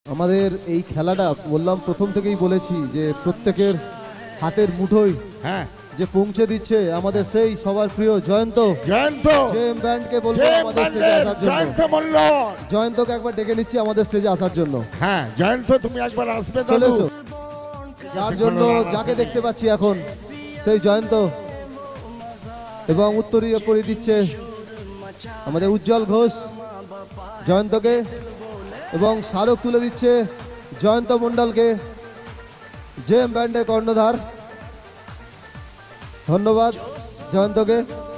আমাদের এই খেলাটা বললাম প্রথম থেকেই বলেছি যে প্রত্যেকের হাতের মুঠোয় হ্যাঁ যে পৌঁছে দিচ্ছে আমাদের সেই সবার প্রিয় জয়ন্ত জেএম ব্যান্ডকে বলবো আমাদের স্টেজে আসার জন্য। জয়ন্তকে একবার ডেকে নিচ্ছি আমাদের স্টেজে আসার জন্য। হ্যাঁ জয়ন্ত তুমি একবার আসবে চলে এসো। যার জন্য যাকে দেখতে পাচ্ছি এখন সেই জয়ন্ত এবং উত্তরীয় পরিয়ে দিচ্ছে আমাদের উজ্জ্বল ঘোষ জয়ন্তকে এবং স্মারক তুলে দিচ্ছে জয়ন্ত মণ্ডলকে জেএম ব্যান্ডের কর্ণধার। ধন্যবাদ জয়ন্তকে।